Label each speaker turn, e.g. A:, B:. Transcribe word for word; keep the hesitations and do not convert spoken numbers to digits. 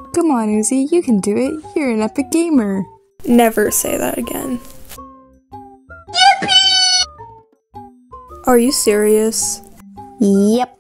A: Come on, Uzi, you can do it. You're an epic gamer.
B: Never say that again. Yippee! Are you serious?
A: Yep.